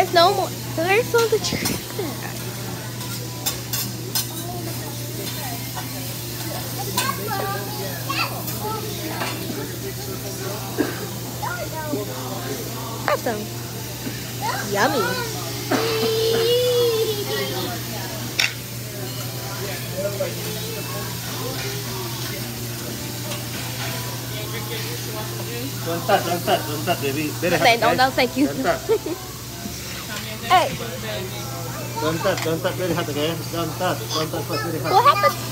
No more. There's all the chicken there. Have some. Yummy. Don't touch, baby. Very hot. No, thank you. Don't touch. Hey, Don't touch, very hot, okay? Don't touch, very hot. what happened?